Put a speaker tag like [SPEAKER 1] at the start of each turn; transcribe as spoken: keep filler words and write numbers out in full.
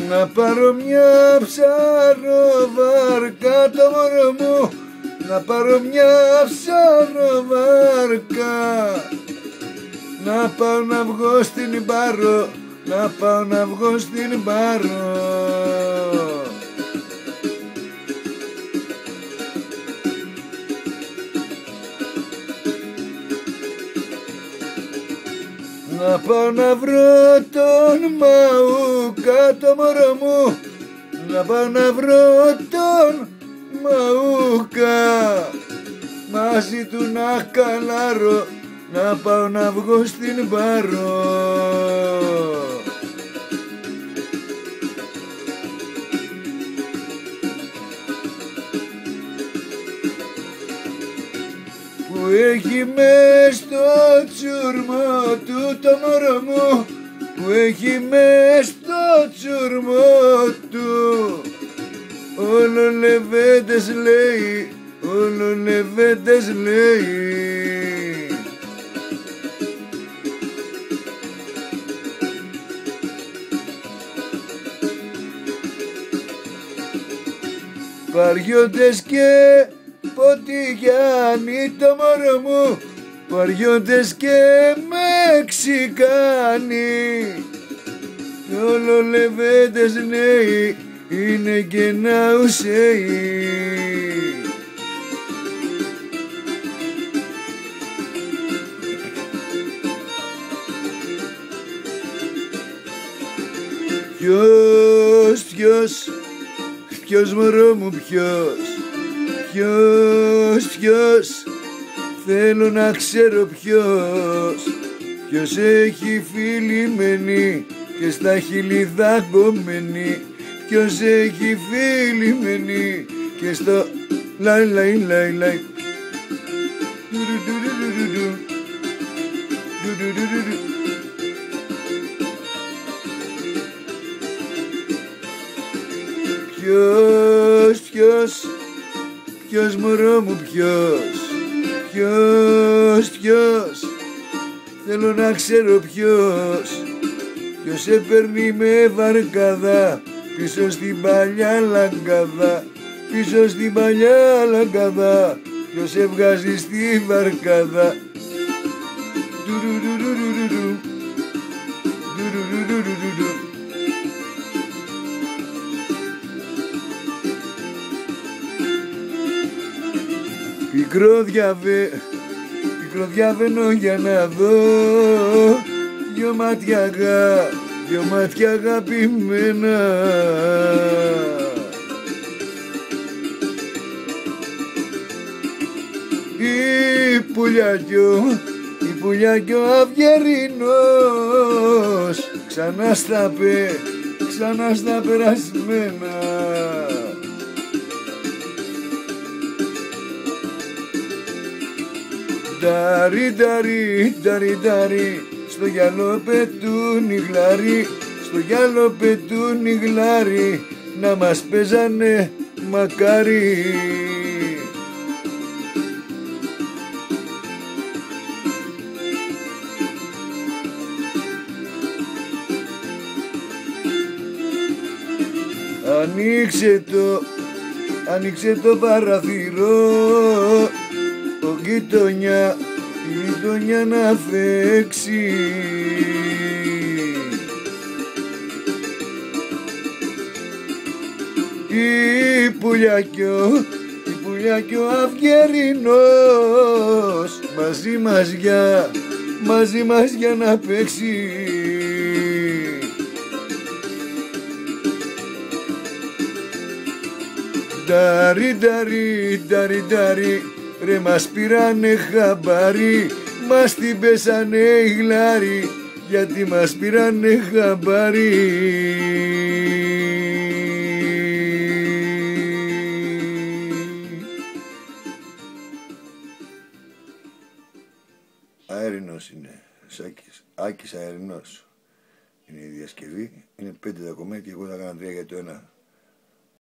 [SPEAKER 1] Να πάρω μια ψαροβάρκα το μωρό μου, να πάρω μια ψαροβάρκα, να πάω να βγω στην Πάρο, να πάω να βγω στην Πάρο. Να πάω να βρω τον Μαούκα το μωρό μου, να πάω να βρω τον Μαούκα, μαζί του να καλάρω, να πάω να βγω στην Πάρο. Που έχει μες στο τσουρμό του το μωρό μου, που έχει μες στο τσουρμό του, όλο λεβέντες λέει, όλο λεβέντες λέει. Παριώτες και Ποτιγιάννη το μωρό μου, παριώτες και Μεξικάνοι, όλο λεβέντες λέει, είναι και ναουσέοι. Ποιος, ποιος, ποιος μωρό μου ποιος, ποιος, ποιος, θέλω να ξέρω ποιος, ποιος έχει φιλημένη και στα χείλη δαγκωμένη, ποιος έχει φιλημένη και στο λαϊ λαϊ λαϊ λαϊ. Ποιος, ποιος, ποιος μωρό μου ποιος, ποιος, ποιος, θέλω να ξέρω ποιος, ποιος σε παίρνει με βαρκαδά πίσω στην παλιά λαγκαδά, πίσω στην παλιά λαγκαδά, ποιος σε βγάζει στη βαρκαδά. Πικρό διαβε, πικρό διαβαίνω για να δω δυο μάτια αγα, δυο μάτια αγαπημένα. Η πουλιάκιο, η πουλιάκιο αυγερινός, ξανά στα πε, ξανά στα περασμένα. Νταρι, νταρι, νταρι, νταρι, στο γυαλό πετούν οι γλάροι, στο γυαλό πετούν οι γλάροι, να μας παίζανε μακάρι. Ανοίξε το, ανοίξε το παραθυρό, ο γειτονιά, η γειτονιά να φέξει. Η πουλιάκιο, η πουλιάκιο αυγερινός, μαζί μας για, μαζί μας για να παίξει. Νταρι, νταρι, νταρι, νταρι, ρε μας πήρανε χαμπάρι, μας την πέσανε οι γλάροι, γιατί μας πήρανε χαμπάρι. Αέρινος είναι, Σάκης, Άκης Αέρινος είναι η διασκευή, είναι πέντε τα κομμάτια και εγώ θα κάνω τρία για το ένα.